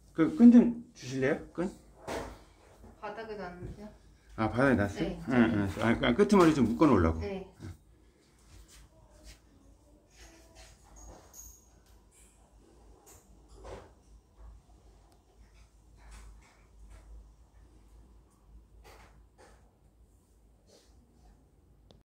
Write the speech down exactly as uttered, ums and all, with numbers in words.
그 끈 좀 주실래요? 끈? 바닥에 놨는데요? 아 바닥에 놨어요? 네. 응, 응. 아, 끄트머리 좀 묶어 놓으려고. 네.